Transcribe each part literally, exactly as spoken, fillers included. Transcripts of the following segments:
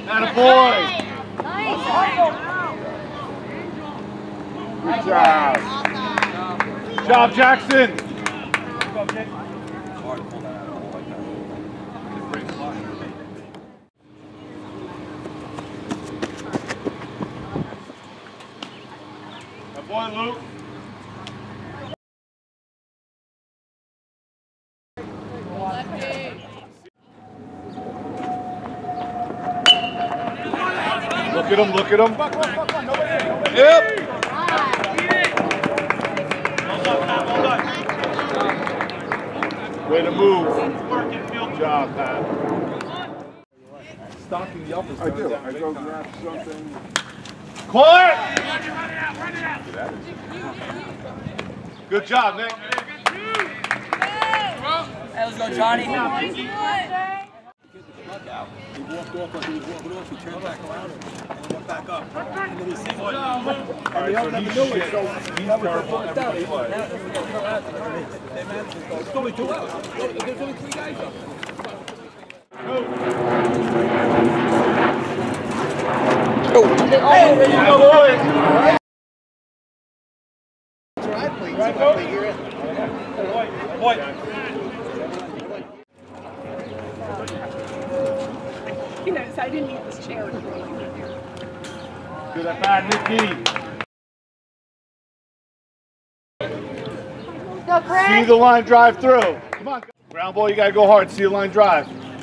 Attaboy. Good job. Good job, Jackson. Boy, Luke. Look at him, look at him. Yep. Way to move. Good job, Pat. Stocking the office. I do. I go grab something. Quiet! Good job, Nick. Hey, let's go, Johnny. He walked off like he was walking off. He turned back around and went back up. And then he singled. And they all never knew it, so he's terrible every play. There's only two out. There's only three guys up. Oh, there you go, boys. That's where I played. So I play here. Boy. He knows I didn't need this chair. Good at bad, Nikki. Go, Craig. See the line drive through. Come on. Ground ball, you got to go hard. See the line drive.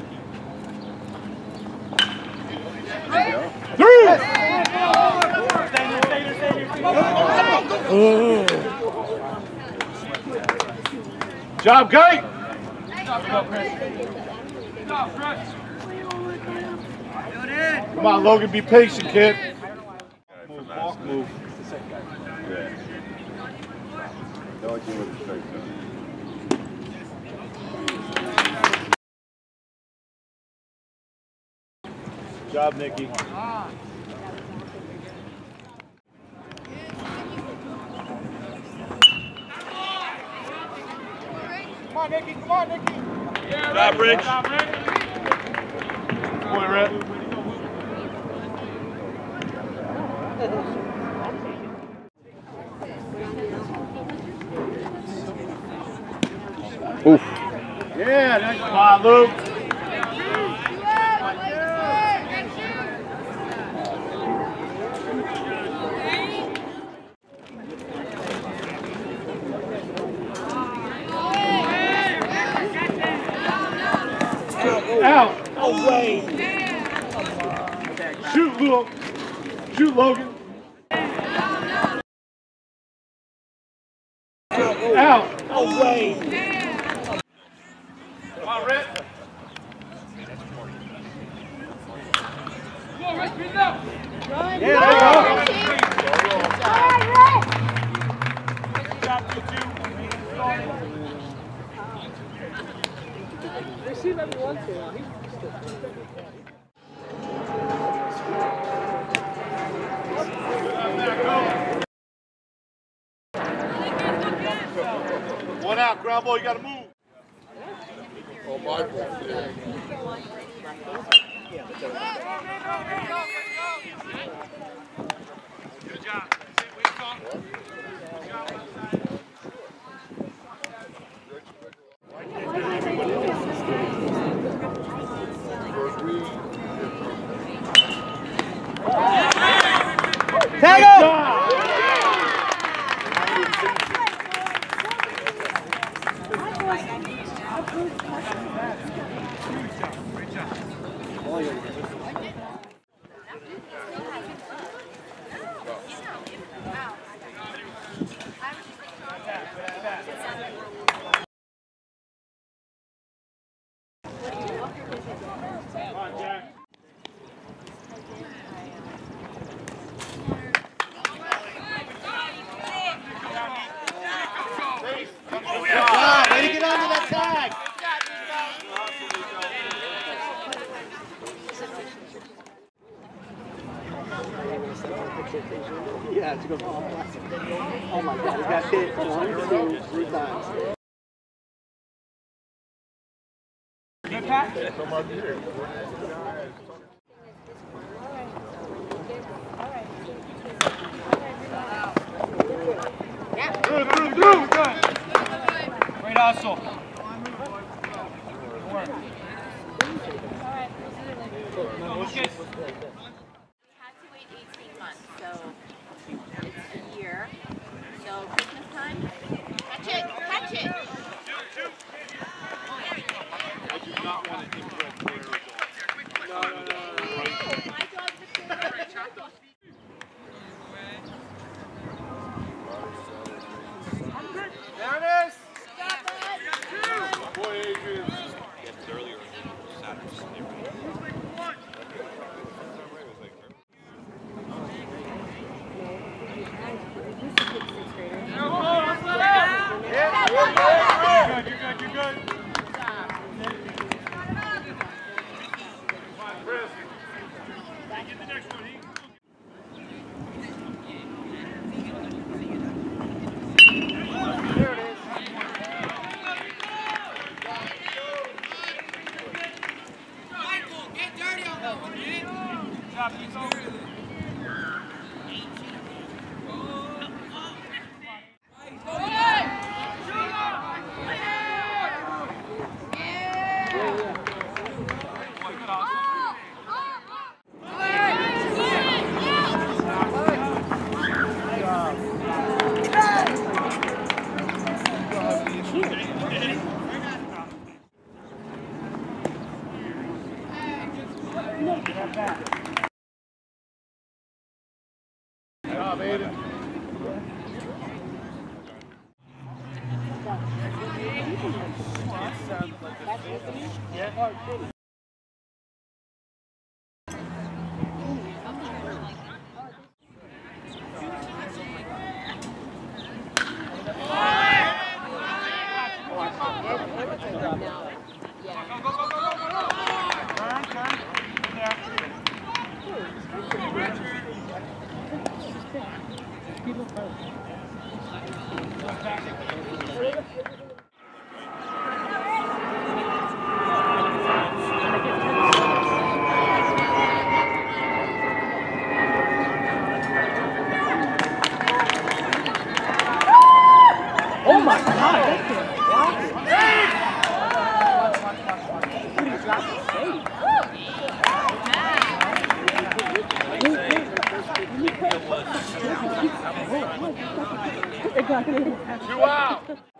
Three! Oh. Job, Guy! Come on, Logan, be patient, kid. Move, walk, move. Yeah. Good job, Nikki. Come on, Nikki. Come on, Nikki. Good job, Rich. Good job, Rick. Boy, Rhett. Oof. Yeah, nice spot, Luke. Out. Away. Shoot, Luke. Shoot, Logan. Out. Away. Come on, Rhett. Come on, Rhett, beat it up. Yeah, there you go. All right, Rick. Good job, you two. They see him every once in a while. One out, ground ball, you gotta move. Oh, my God. Good job. Tag him! Yeah, to go. Oh my God, he got hit one, two, three times. Good pass. Through, through, through. Great hustle. Had to wait eighteen months, so it's a year. So Christmas time, catch it, catch it. I do not want to incorrect players. No, no, no, no. My dog's a There it is. Boy, Adrian. Earlier Saturday, Sunday, You're good, you're good, you're good. Chris. Get the next one. There it is. Michael, get dirty on that one, man. Good job, Nico. Good job, Aiden. Oh my God! Two out.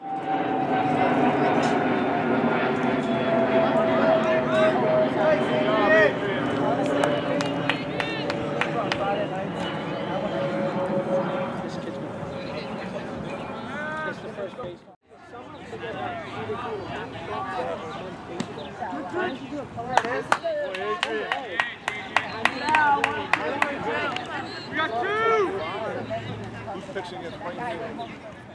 We got two! Who's pitching against Frank?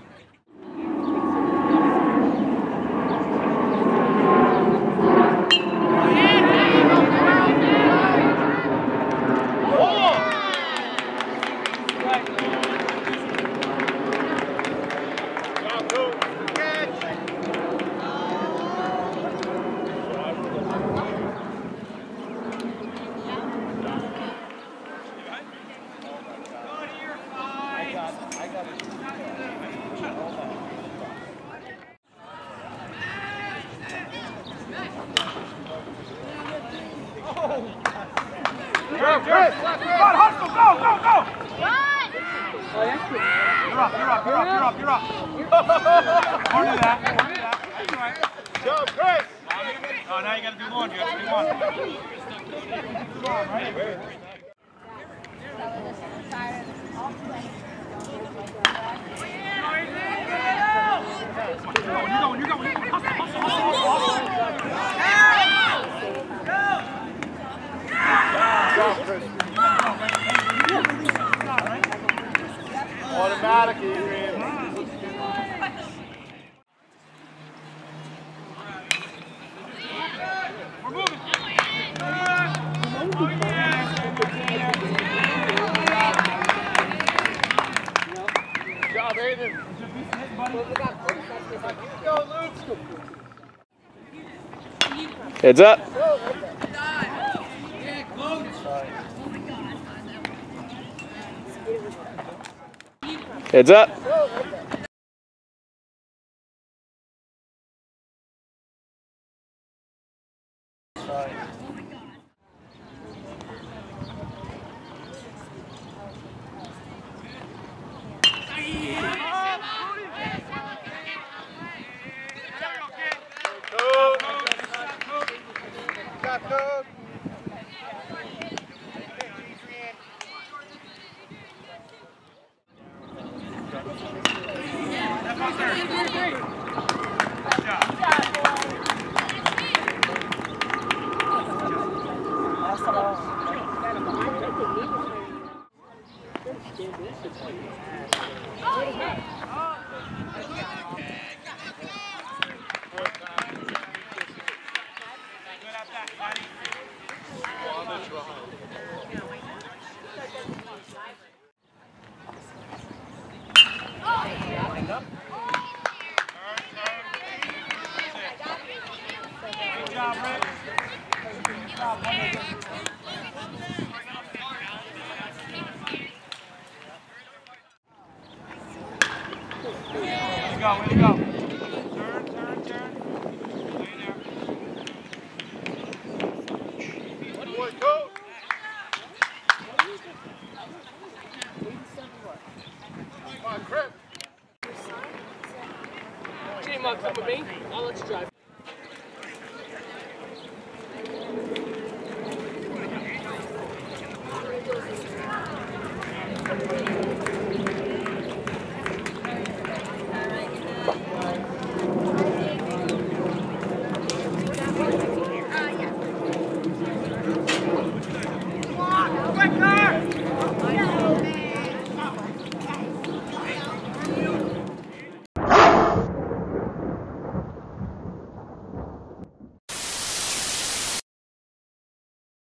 Chris, Chris, come on, hustle, go, go, go! You're up, you're up, you're up, you're up, you're up. More than that, more than that. That's all right. Go, Chris! Oh, now you gotta do one, you gotta do one. Come on, right? You're going, you're going, you're going. Hustle, hustle, hustle, hustle, hustle. Automatic, Adrian. We're moving. Good job, Aiden. Heads up. Heads up. Good job, Rick. Good job, Rick. Way to go, way to go. Turn, turn, turn. Stay there. Good boy, coach. Come on, Crip. Team up, come with me. I'll let you drive.